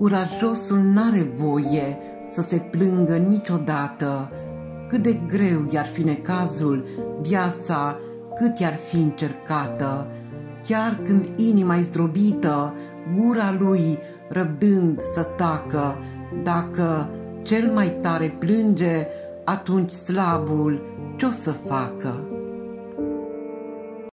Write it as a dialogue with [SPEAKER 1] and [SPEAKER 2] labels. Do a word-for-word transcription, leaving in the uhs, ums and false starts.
[SPEAKER 1] Curajosul n-are voie să se plângă niciodată. Cât de greu i-ar fi necazul, viața cât i-ar fi încercată. Chiar când inima-i zdrobită, gura lui răbdând să tacă. Dacă cel mai tare plânge, atunci slabul ce-o să facă?